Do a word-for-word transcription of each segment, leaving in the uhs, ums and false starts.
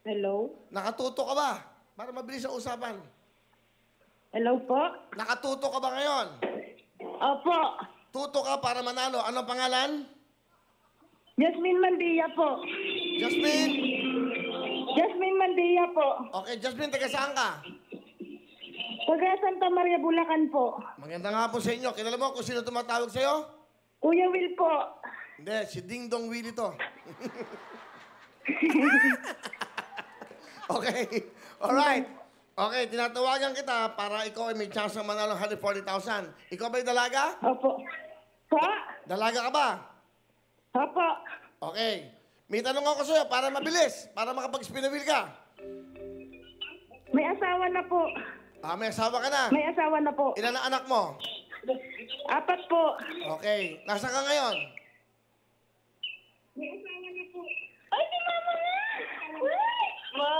Hello? Nakatuto ka ba? Para mabilis ang usapan. Hello po? Nakatuto ka ba ngayon? Opo. Tuto ka para manalo. Anong pangalan? Jasmine Mandia po. Jasmine? Jasmine Mandia po. Okay, Jasmine, taga saan ka? Taga Santa Maria, Bulacan po. Maganda nga po sa inyo. Kilala mo kung sino tumatawag sa'yo? Kuya Will po. Hindi, si Ding Dong Willie to. Okay. Alright. Okay, tinatawagan kita para ikaw ay may chance ng manalo one hundred forty thousand. Ikaw ba'y dalaga? Opo. Po? Dalaga ka ba? Opo. Okay. May tanong ako sa'yo para mabilis, para makapag-spin the wheel ka. May asawa na po. Ah, may asawa ka na. May asawa na po. Ilan ang anak mo? Apat po. Okay. Nasaan ka ngayon? May asawa na po. Ay, si mama na! Ma!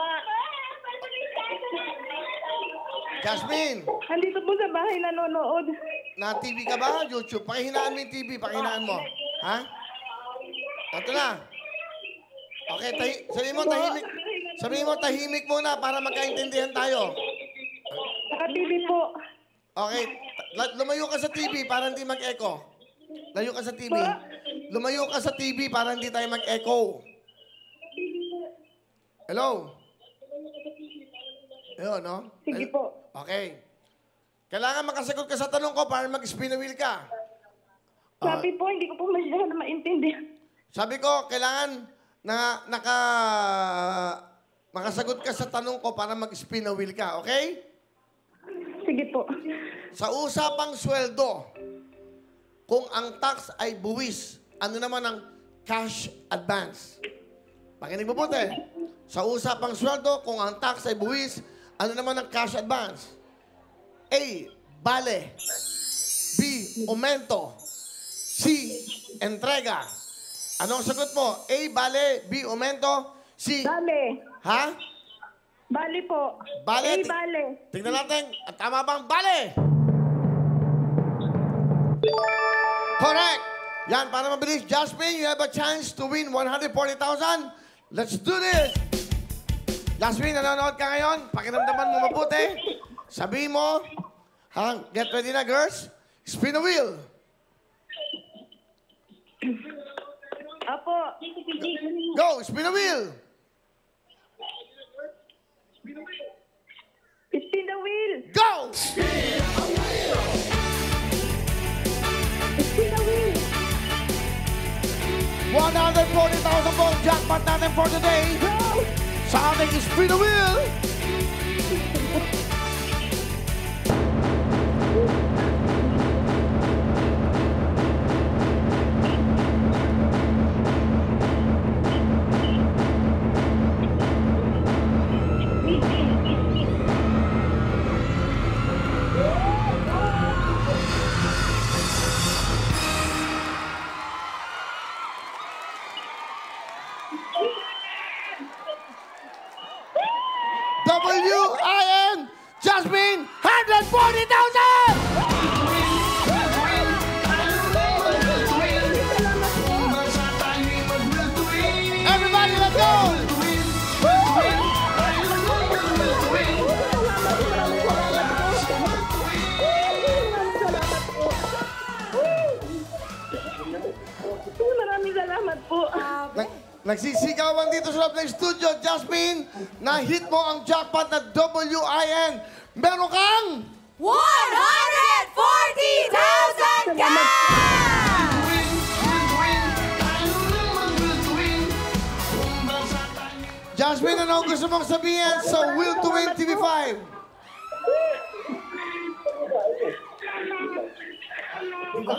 Jasmine, Andito po sa bahay nanonood. na-T V ka ba? YouTube? Pakihinaan mo yung T V, pakihinaan mo. Ha? Ito na. Okay, tahi sabihin mo tahimik. Sabihin mo tahimik muna para magkaintindihan tayo. Naka-T V po. Okay, la- lumayo ka sa T V para hindi mag-echo. Layo ka sa T V. Lumayo ka sa T V para hindi tayo mag-echo. Hello? Ayun, no? Sige Ay- po. Okay. Kailangan makasagot ka sa tanong ko para mag-spin the wheel ka. Ah, Sabi po, hindi ko po masyadong maintindihan. sabi ko, kailangan na naka makasagot ka sa tanong ko para mag-spin the wheel ka, okay? Sige po. Sa usapang sweldo, kung ang tax ay buwis, ano naman ang cash advance? Pakinig mabuti. Sa usapang sweldo, kung ang tax ay buwis, ano naman ang cash advance? A. Bale. B. Aumento. C. Entrega. Anong sagot mo? A. Bale. B. Aumento. C. Bale. Ha? Bale po. Bale. Eh, bale. Tingnan natin. Ang tama bang bale? Correct. Yan, para mabilis. Jasmine, you have a chance to win one hundred forty thousand. Let's do this. Jasmine, nanonood ka ngayon? Pakiramdaman mo mabuti. Sabihin mo, ha? Get ready na, girls. Spin the wheel. Apo. Go, spin the wheel. Spin the wheel. Go! Spin the wheel. one hundred forty thousand po ang jackpot natin for today. Go! Sa ating spin the wheel. W I N Jasmine, one hundred forty thousand! Everybody, let's go! Maraming salamat po. Nag nagsisigawan dito sa loob ng studio, Jasmine, na hit mo ang jackpot na W I N. Meron kang one hundred forty thousand cash! Jasmine, ano gusto mong sabihin sa Will to Win T V five? Diba?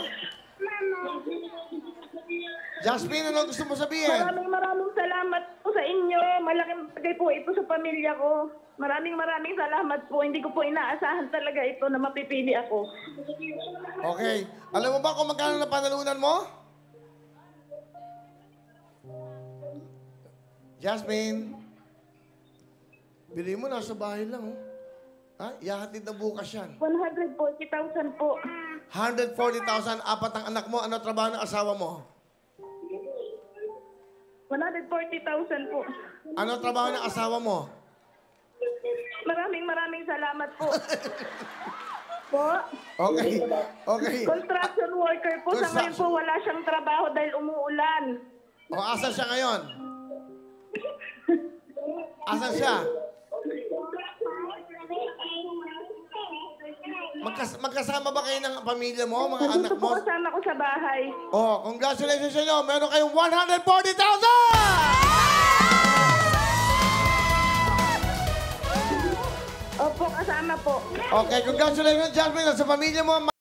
Jasmine, ano gusto mo sabihin? Maraming maraming salamat po sa inyo. Malaking bagay po ito sa pamilya ko. Maraming maraming salamat po. Hindi ko po inaasahan talaga ito na mapipili ako. Okay. Alam mo ba kung magkano na panalunan mo? Jasmine. Bili mo, nasa bahay lang. Oh. Ha? Ihahatid na bukas yan. one hundred forty thousand po. one hundred forty thousand, apat ang anak mo. Ano trabaho ng asawa mo? one hundred forty thousand po. Ano trabaho ng asawa mo? Maraming maraming salamat po. Po, Okay. Okay. construction worker po. Sa ngayon po Construction. wala siyang trabaho dahil umuulan. O, asan siya ngayon? Asan siya? Magkas magkasama ba kayo ng pamilya mo, mga anak Dito po mo? kasama ko sa bahay. Oh, congratulations sa inyo. Meron kayong one hundred forty thousand! Opo, kasama po. Okay, congratulations, Jasmine, sa pamilya mo.